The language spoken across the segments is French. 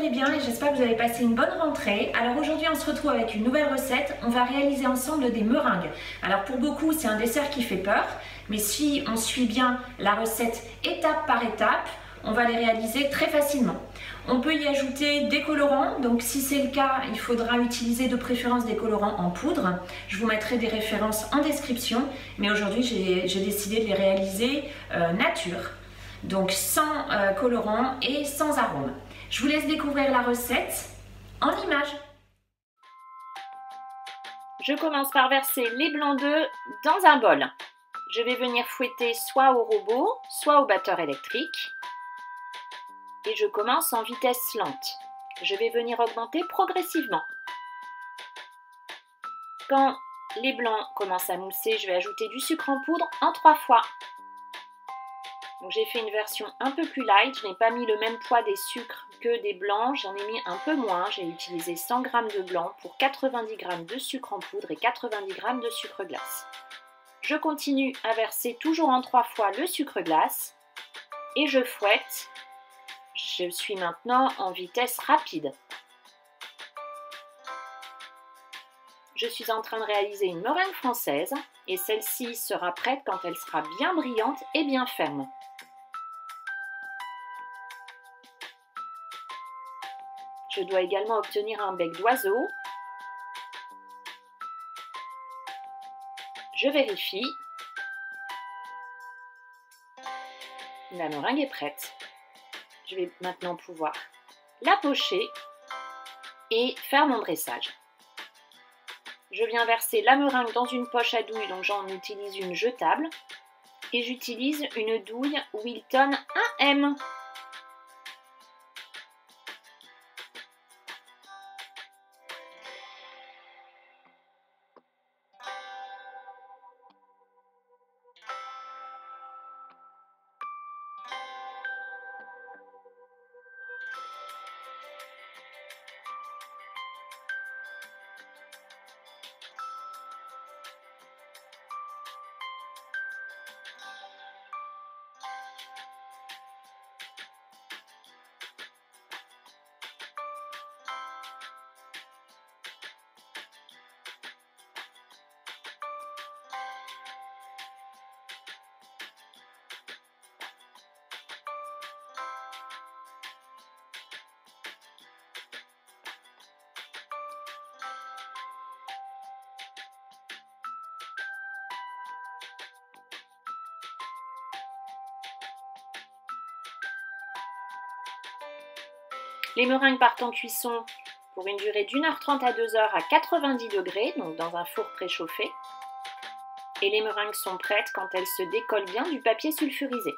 allez bien et j'espère que vous avez passé une bonne rentrée. Alors aujourd'hui on se retrouve avec une nouvelle recette. On va réaliser ensemble des meringues. Alors pour beaucoup c'est un dessert qui fait peur, mais si on suit bien la recette étape par étape, on va les réaliser très facilement. On peut y ajouter des colorants, donc si c'est le cas, il faudra utiliser de préférence des colorants en poudre. Je vous mettrai des références en description, mais aujourd'hui j'ai décidé de les réaliser nature, donc sans colorant et sans arôme. Je vous laisse découvrir la recette en images. Je commence par verser les blancs d'œufs dans un bol. Je vais venir fouetter soit au robot, soit au batteur électrique. Et je commence en vitesse lente. Je vais venir augmenter progressivement. Quand les blancs commencent à mousser, je vais ajouter du sucre en poudre en 3 fois. Donc j'ai fait une version un peu plus light, je n'ai pas mis le même poids des sucres que des blancs, j'en ai mis un peu moins, j'ai utilisé 100 g de blanc pour 90 g de sucre en poudre et 90 g de sucre glace. Je continue à verser toujours en 3 fois le sucre glace et je fouette. Je suis maintenant en vitesse rapide. Je suis en train de réaliser une meringue française et celle-ci sera prête quand elle sera bien brillante et bien ferme. Je dois également obtenir un bec d'oiseau. Je vérifie. La meringue est prête. Je vais maintenant pouvoir la pocher et faire mon dressage. Je viens verser la meringue dans une poche à douille, donc j'en utilise une jetable. Et j'utilise une douille Wilton 1M. Les meringues partent en cuisson pour une durée d'1h30 à 2h à 90 degrés, donc dans un four préchauffé. Et les meringues sont prêtes quand elles se décollent bien du papier sulfurisé.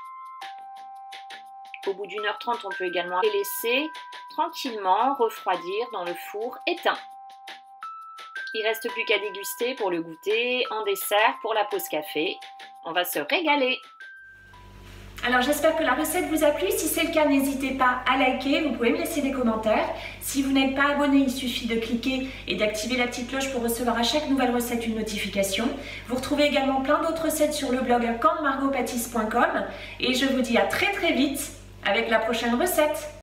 Au bout d'1h30, on peut également les laisser tranquillement refroidir dans le four éteint. Il ne reste plus qu'à déguster pour le goûter, en dessert, pour la pause café. On va se régaler! Alors j'espère que la recette vous a plu. Si c'est le cas, n'hésitez pas à liker, vous pouvez me laisser des commentaires. Si vous n'êtes pas abonné, il suffit de cliquer et d'activer la petite cloche pour recevoir à chaque nouvelle recette une notification. Vous retrouvez également plein d'autres recettes sur le blog campmargotpâtisse.com et je vous dis à très vite avec la prochaine recette.